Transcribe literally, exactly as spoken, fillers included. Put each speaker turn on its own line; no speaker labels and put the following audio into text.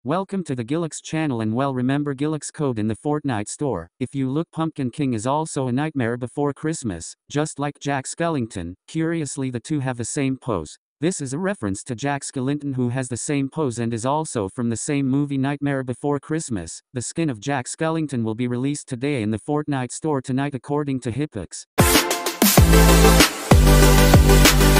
Welcome to the Gilix channel, and well, remember Gilix code in the Fortnite store. If you look, Pumpkin King is also a nightmare before Christmas, just like Jack Skellington. Curiously, the two have the same pose. This is a reference to Jack Skellington, who has the same pose and is also from the same movie Nightmare Before Christmas. The skin of Jack Skellington will be released today in the Fortnite store tonight, according to Hipix.